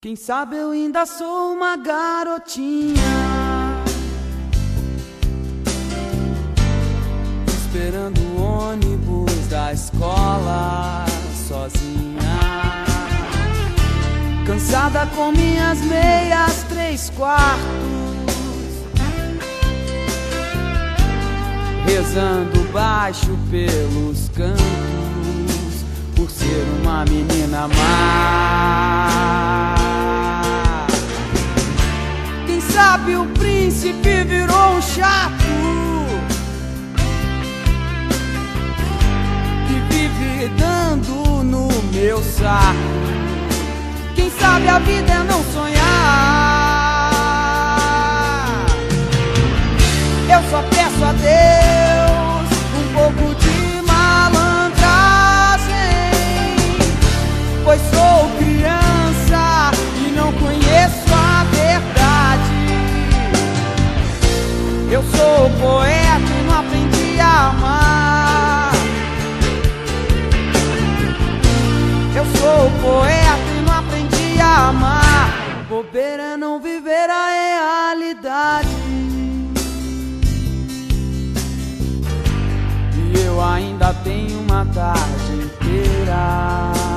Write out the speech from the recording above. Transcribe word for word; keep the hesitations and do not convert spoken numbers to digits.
Quem sabe eu ainda sou uma garotinha, esperando o ônibus da escola sozinha, cansada com minhas meias três quartos, rezando baixo pelos cantos, por ser uma menina má. Quem sabe o príncipe virou um chato que vive dando no meu saco. Quem sabe a vida é não sonhar. Eu só peço a Deus um pouco de malandragem, pois sou criança e não conheço a verdade. Eu sou poeta e não aprendi a amar. Eu sou poeta e não aprendi a amar. Bobeira é não viver a realidade. E eu ainda tenho uma tarde inteira